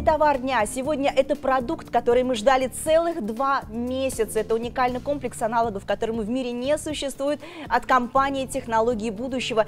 Главный товар дня сегодня – это продукт, который мы ждали целых 2 месяца. Это уникальный комплекс аналогов, которому в мире не существует, от компании «Технологии будущего».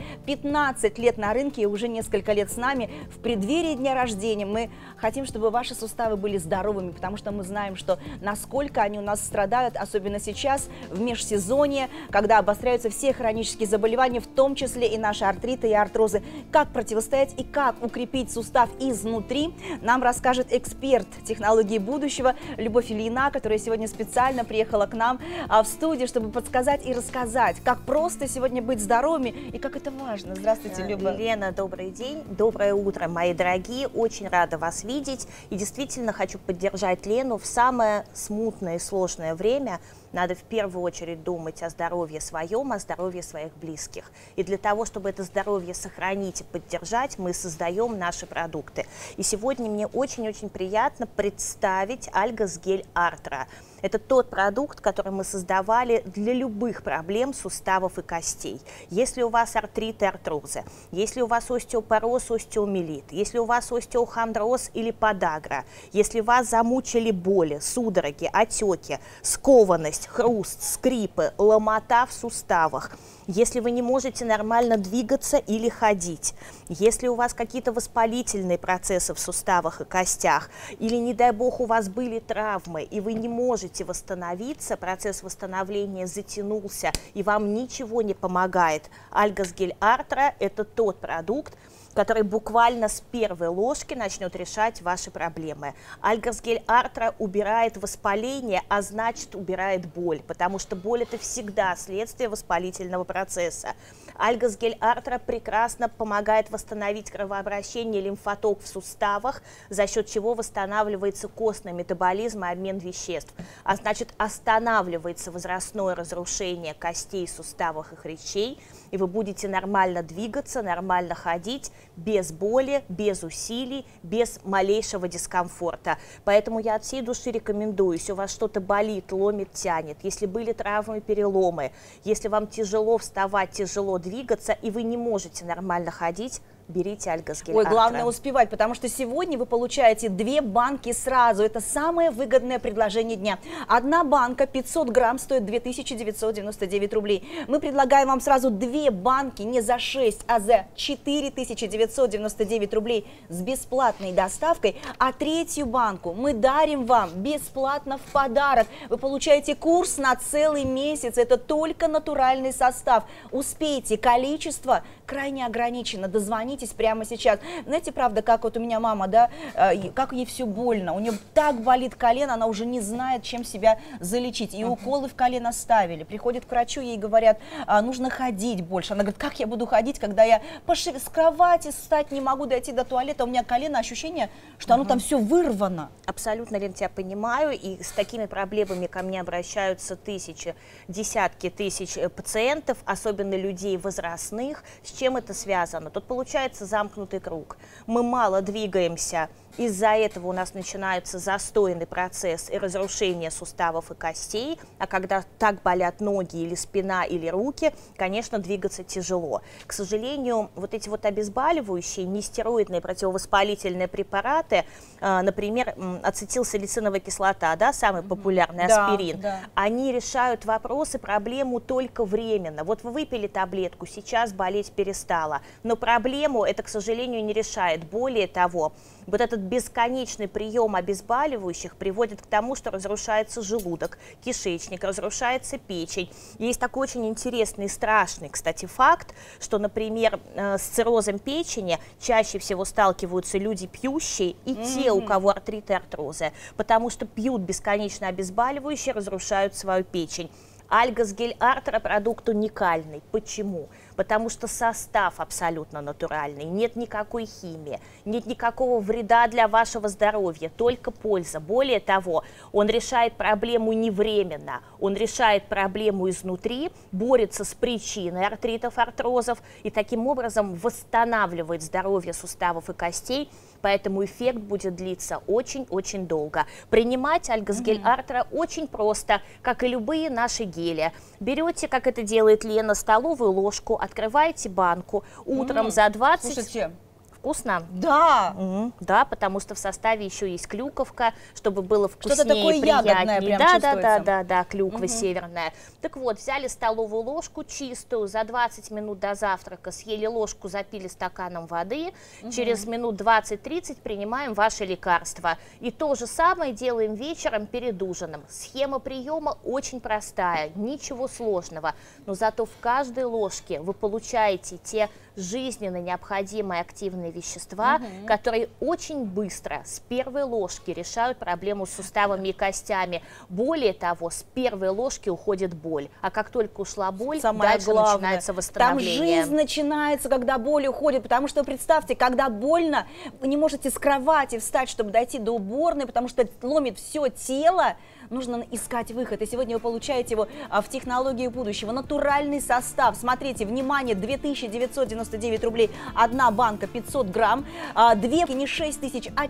15 лет на рынке и уже несколько лет с нами. В преддверии дня рождения мы хотим, чтобы ваши суставы были здоровыми, потому что мы знаем, что насколько они у нас страдают, особенно сейчас, в межсезонье, когда обостряются все хронические заболевания, в том числе и наши артриты и артрозы. Как противостоять и как укрепить сустав изнутри, нам расскажет эксперт технологии будущего Любовь Ильина, которая сегодня специально приехала к нам в студию, чтобы подсказать и рассказать, как просто сегодня быть здоровыми и как это важно. Здравствуйте, Люба. Лена, добрый день, доброе утро, мои дорогие. Очень рада вас видеть. И действительно хочу поддержать Лену. В самое смутное и сложное время надо в первую очередь думать о здоровье своем, о здоровье своих близких. И для того, чтобы это здоровье сохранить и поддержать, мы создаем наши продукты. И сегодня мне очень-очень приятно представить Альгос Гель Артра. Это тот продукт, который мы создавали для любых проблем суставов и костей. Если у вас артрит и артрозы, если у вас остеопороз, остеомиелит, если у вас остеохондроз или подагра, если вас замучили боли, судороги, отеки, скованность, хруст, скрипы, ломота в суставах, если вы не можете нормально двигаться или ходить, если у вас какие-то воспалительные процессы в суставах и костях, или, не дай бог, у вас были травмы, и вы не можете восстановиться, процесс восстановления затянулся, и вам ничего не помогает, Альгос Гель Артра – это тот продукт, который буквально с первой ложки начнет решать ваши проблемы. Альгос Гель Артра убирает воспаление, а значит убирает боль, потому что боль – это всегда следствие воспалительного процесса. Альгос Гель Артра прекрасно помогает восстановить кровообращение, лимфоток в суставах, за счет чего восстанавливается костный метаболизм и обмен веществ. А значит, останавливается возрастное разрушение костей, суставов и хрящей, и вы будете нормально двигаться, нормально ходить, без боли, без усилий, без малейшего дискомфорта. Поэтому я от всей души рекомендую, если у вас что-то болит, ломит, тянет, если были травмы, переломы, если вам тяжело вставать, тяжело двигаться, и вы не можете нормально ходить, берите Альгос Гель Артра. Ой, главное успевать, потому что сегодня вы получаете 2 банки сразу. Это самое выгодное предложение дня. Одна банка 500 грамм стоит 2999 рублей. Мы предлагаем вам сразу 2 банки не за 6, а за 4999 рублей с бесплатной доставкой. А 3-ю банку мы дарим вам бесплатно в подарок. Вы получаете курс на целый месяц. Это только натуральный состав. Успейте, количество крайне ограничено. Дозвонитесь прямо сейчас. Знаете, правда, как вот у меня мама, да, как ей все больно, у нее так болит колено, она уже не знает, чем себя залечить. И уколы в колено ставили. Приходит к врачу, ей говорят, нужно ходить больше. Она говорит, как я буду ходить, когда я с кровати встать не могу, дойти до туалета, у меня колено, ощущение, что оно там все вырвано. Абсолютно, Лен, тебя понимаю, и с такими проблемами ко мне обращаются тысячи, десятки тысяч пациентов, особенно людей возрастных. С чем это связано? Тут получается замкнутый круг. Мы мало двигаемся, из-за этого у нас начинается застойный процесс и разрушение суставов и костей, а когда так болят ноги или спина или руки, конечно, двигаться тяжело. К сожалению, вот эти вот обезболивающие, нестероидные противовоспалительные препараты, например, ацетилсалициновая кислота, да, самый популярный аспирин, да. Они решают вопрос и проблему только временно. Вот вы выпили таблетку, сейчас болеть перестала, но проблему это, к сожалению, не решает. Более того, вот этот бесконечный прием обезболивающих приводит к тому, что разрушается желудок, кишечник, разрушается печень. Есть такой очень интересный и страшный, кстати, факт, что, например, с циррозом печени чаще всего сталкиваются люди пьющие и те, у кого артрит и артрозы, потому что пьют бесконечно обезболивающие, разрушают свою печень. Альгос Гель Артра продукт уникальный. Почему? Потому что состав абсолютно натуральный, нет никакой химии, нет никакого вреда для вашего здоровья, только польза. Более того, он решает проблему не временно, он решает проблему изнутри, борется с причиной артритов, артрозов и таким образом восстанавливает здоровье суставов и костей, поэтому эффект будет длиться очень-очень долго. Принимать Альгос Гель Артра очень просто, как и любые наши гели. Берете, как это делает Лена, столовую ложку, открываете банку утром за 20... Слушайте, Вкусно? Да. Да, потому что в составе еще есть клюковка, чтобы было вкуснее, что-то такое ягодное прям чувствуется. Да, клюква северная. Так вот, взяли столовую ложку чистую, за 20 минут до завтрака съели ложку, запили стаканом воды, через минут 20-30 принимаем ваше лекарство. И то же самое делаем вечером перед ужином. Схема приема очень простая, ничего сложного, но зато в каждой ложке вы получаете те жизненно необходимые активные вещества, которые очень быстро с первой ложки решают проблему с суставами и костями. Более того, с первой ложки уходит боль, а как только ушла боль, дальше начинается восстановление. Там жизнь начинается, когда боль уходит, потому что представьте, когда больно, вы не можете с кровати встать, чтобы дойти до уборной, потому что ломит все тело. Нужно искать выход. И сегодня вы получаете его в технологии будущего. Натуральный состав. Смотрите, внимание, 2999 рублей. Одна банка 500 грамм. Две не 6 тысяч, а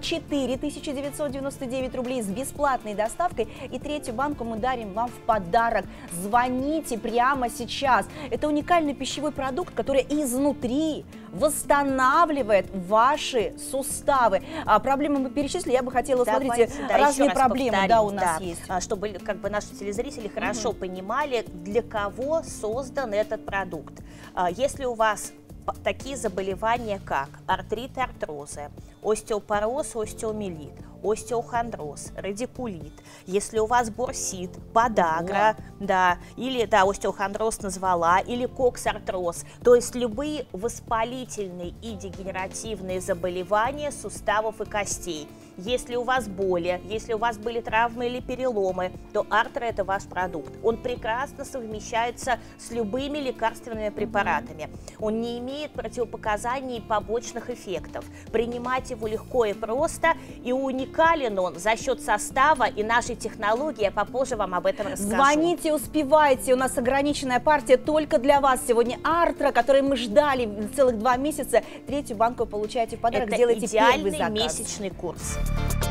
4999 рублей с бесплатной доставкой. И третью банку мы дарим вам в подарок. Звоните прямо сейчас. Это уникальный пищевой продукт, который изнутри восстанавливает ваши суставы. Проблемы мы перечислили. Я бы хотела, смотрите, разные проблемы у нас есть. Чтобы как бы наши телезрители хорошо понимали, для кого создан этот продукт. Если у вас такие заболевания, как артрит и артрозы, остеопороз, остеомиелит, остеохондроз, радикулит, если у вас бурсит, подагра, или остеохондроз назвала, или коксартроз, то есть любые воспалительные и дегенеративные заболевания суставов и костей. Если у вас боли, если у вас были травмы или переломы, то Артро – это ваш продукт. Он прекрасно совмещается с любыми лекарственными препаратами. Он не имеет противопоказаний и побочных эффектов. Принимать его легко и просто, и уникален он за счет состава и нашей технологии. Я попозже вам об этом расскажу. Звоните, успевайте. У нас ограниченная партия только для вас. Сегодня Артро, который мы ждали целых 2 месяца. Третью банку получаете в подарок. Это сделайте первый заказ. идеальный месячный курс.